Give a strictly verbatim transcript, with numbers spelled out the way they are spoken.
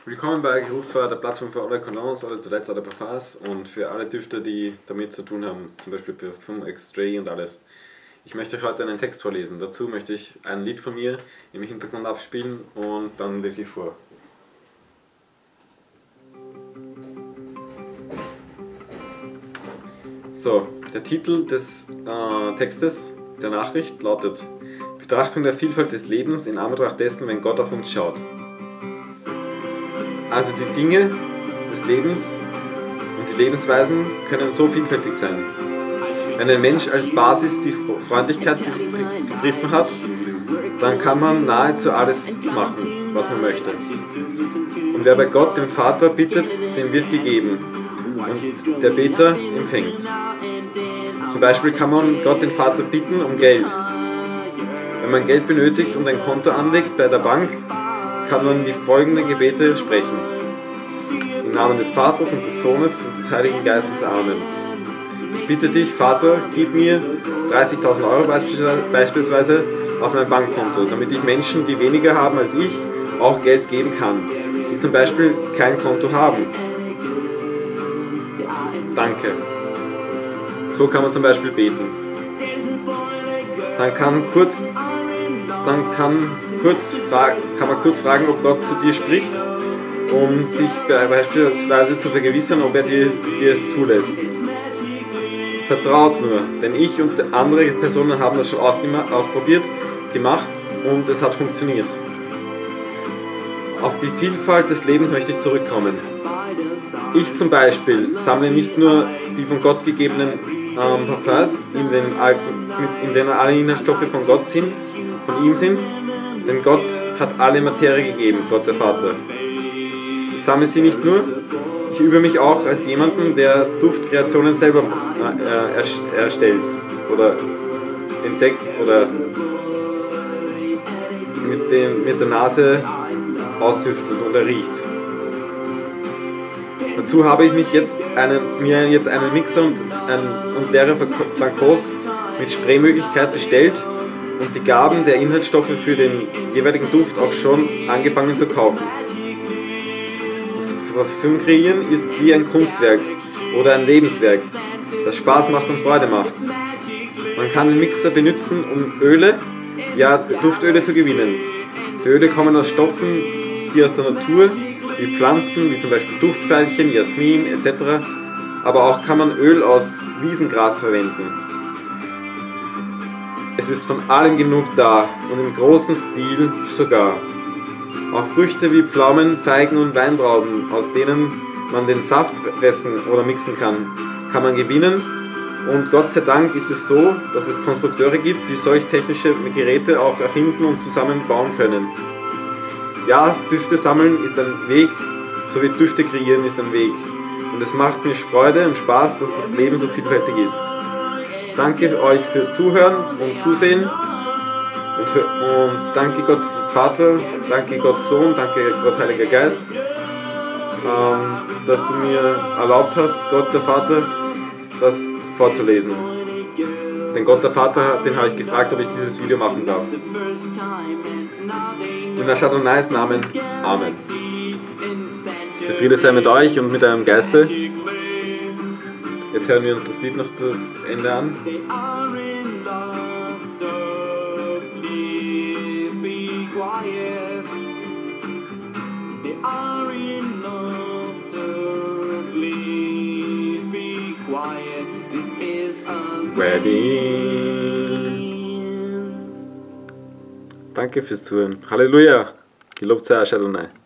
Willkommen bei Geruchsfeuer, der Plattform für alle Colognes, alle Toilettes, alle Parfums und für alle Düfte, die damit zu tun haben, zum Beispiel Parfum Extrait und alles. Ich möchte euch heute einen Text vorlesen. Dazu möchte ich ein Lied von mir im Hintergrund abspielen und dann lese ich vor. So, der Titel des äh, Textes, der Nachricht, lautet: Betrachtung der Vielfalt des Lebens in Anbetracht dessen, wenn Gott auf uns schaut. Also die Dinge des Lebens und die Lebensweisen können so vielfältig sein. Wenn ein Mensch als Basis die Freundlichkeit begriffen hat, dann kann man nahezu alles machen, was man möchte. Und wer bei Gott, dem Vater, bittet, dem wird gegeben und der Beter empfängt. Zum Beispiel kann man Gott, den Vater, bitten um Geld. Wenn man Geld benötigt und ein Konto anlegt bei der Bank, kann man die folgenden Gebete sprechen. Im Namen des Vaters und des Sohnes und des Heiligen Geistes. Amen. Ich bitte dich, Vater, gib mir dreißigtausend Euro beispielsweise auf mein Bankkonto, damit ich Menschen, die weniger haben als ich, auch Geld geben kann, die zum Beispiel kein Konto haben. Danke. So kann man zum Beispiel beten. Dann kann kurz Dann kann, kurz kann man kurz fragen, ob Gott zu dir spricht, um sich beispielsweise zu vergewissern, ob er dir, dir es zulässt. Vertraut nur, denn ich und andere Personen haben das schon ausprobiert, gemacht und es hat funktioniert. Auf die Vielfalt des Lebens möchte ich zurückkommen. Ich zum Beispiel sammle nicht nur die von Gott gegebenen ähm, Parfums, in, den, in denen alle Inhaltsstoffe von Gott sind, von ihm sind, denn Gott hat alle Materie gegeben, Gott der Vater. Ich sammle sie nicht nur, ich übe mich auch als jemanden, der Duftkreationen selber äh, erstellt oder entdeckt oder mit, dem, mit der Nase ausdüftelt und erriecht. Dazu habe ich mich jetzt einen, mir jetzt einen Mixer und, ein, und leere Flakons mit Spraymöglichkeit bestellt und die Gaben der Inhaltsstoffe für den jeweiligen Duft auch schon angefangen zu kaufen. Das Parfüm kreieren ist wie ein Kunstwerk oder ein Lebenswerk, das Spaß macht und Freude macht. Man kann den Mixer benutzen, um Öle, ja Duftöle zu gewinnen. Die Öle kommen aus Stoffen, die aus der Natur, wie Pflanzen, wie zum Beispiel Duftveilchen, Jasmin et cetera. Aber auch kann man Öl aus Wiesengras verwenden. Es ist von allem genug da und im großen Stil sogar. Auch Früchte wie Pflaumen, Feigen und Weintrauben, aus denen man den Saft pressen oder mixen kann, kann man gewinnen. Und Gott sei Dank ist es so, dass es Konstrukteure gibt, die solch technische Geräte auch erfinden und zusammenbauen können. Ja, Düfte sammeln ist ein Weg, so wie Düfte kreieren ist ein Weg. Und es macht mir Freude und Spaß, dass das Leben so vielfältig ist. Danke euch fürs Zuhören und Zusehen und, für, und danke Gott Vater, danke Gott Sohn, danke Gott Heiliger Geist, ähm, dass du mir erlaubt hast, Gott der Vater, das vorzulesen. Denn Gott der Vater, den habe ich gefragt, ob ich dieses Video machen darf. In Adonais Namen, Amen. Der Friede sei mit euch und mit eurem Geiste. Jetzt hören wir uns das Lied noch zu Ende an. Wedding. Danke fürs Zuhören. Halleluja. Gelobt sei Adonai.